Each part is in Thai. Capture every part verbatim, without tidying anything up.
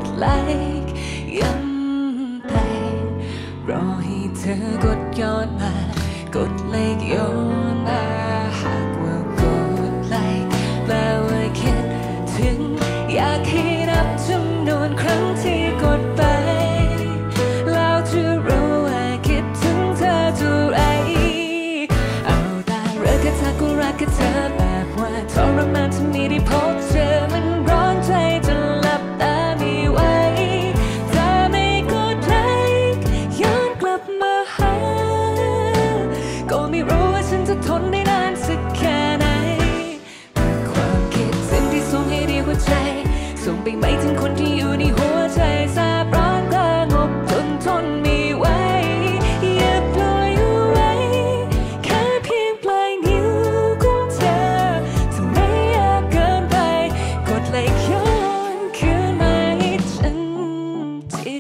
ดไลค์ย้ำไปรอให้เธอกดย้อนมากดไลค์ย้อนมาหากว่ากดไลค์แปลว่าคิดถึงอยากให้นับจำนวนครั้งที่กดไปแล้วจะรู้ว่าคิดถึงเธอเท่าไรเอาแต่รักแค่เธอก็รักแค่เธอแบบว่าทรมานที่ไม่ได้พบเจอมันร้อนใจจนหลับตาไม่ไหวถ้าไม่กดไลค์ย้อนกลับมาหาก็ไม่รู้ว่าฉันจะทนได้นานสักแค่ไหนความคิดถึงที่ส่งให้ดีหัวใจส่งไปไม่ถึงคนที่อยู่ในหัวใจแสบร้อนกลางอกจนทนไม่ไหวอย่าปล่อยเอาไว้แค่เพียงปลายนิ้วของเธอถ้าไม่อยากเกินไปกดไลค์ย้อนคืนมาให้ฉันที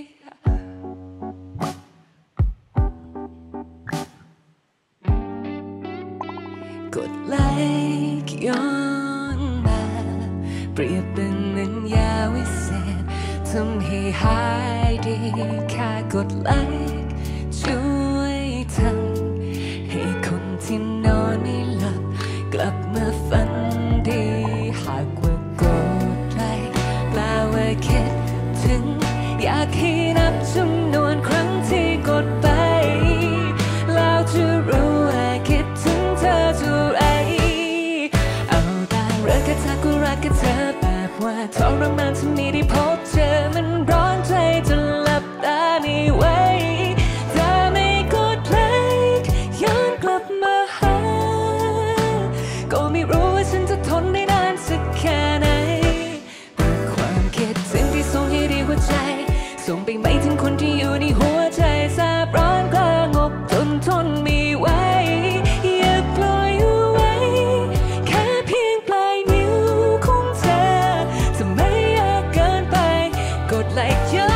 กดไลค์ย้อนมาเปรียบเป็นหนึ่งยาวิเศษทำให้หายดีแค่กดไลค์ช่วยทำให้คนที่นอนไม่หลับกลับมาฝันดีหากว่ากดไลค์แปลว่าคิดถึงอยากให้นับจำนวนครั้งที่กดไปแล้วจะรู้ว่าคิดถึงเธอเท่าไรเอาแต่รักแค่เธอก็รักแค่เธอแบบว่าทรมานที่ไม่ได้พบเจอมันร้อนใจจนหลับตาไม่ไหวถ้าไม่กดไลค์ย้อนกลับมาหาก็ไม่รู้ว่าฉันจะทนได้นานสักแค่ไหนความคิดถึงที่ส่งให้ดีหัวใจส่งไปไม่ถึงคนที่อยู่ในหัวใจแสบร้อนกลางอกจนทนไม่ไหวอย่าปล่อยเอาไว้แค่เพียงปลายนิ้วของเธอถ้าไม่อยากเกินไปกดไลค์ย้อน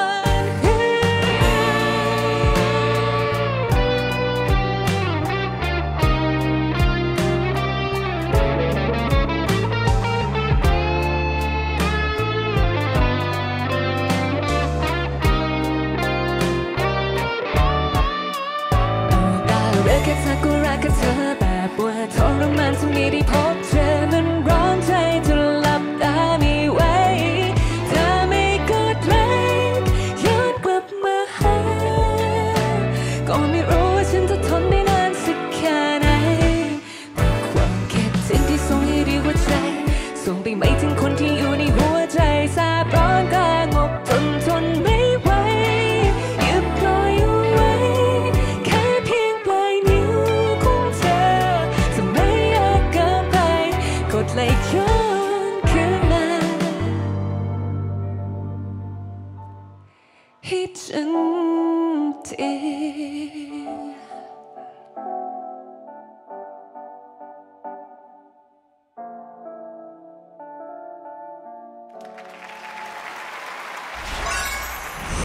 รักแค่เธอก็รักแค่เธอแบบว่าทรมานที่ไม่ได้พบเจอมันร้อนใจจนหลับตาไม่ไหวถ้าไม่กดไลค์ย้อนกลับมาหาก็ไม่รู้ว่าฉันจะทนได้นานสักแค่ไหนความคิดถึงที่ส่งให้ดีหัวใจส่งไปไม่ถึงคนที่อยู่ในหัวใจแสบร้อนกลางอกจนทนไม่ไหวอย่าปล่อยเอาไว้แค่เพียงปลายนิ้วของเธอถ้าไม่อยากเกินไปกดไลค์ย้อนคืนมาให้ฉันที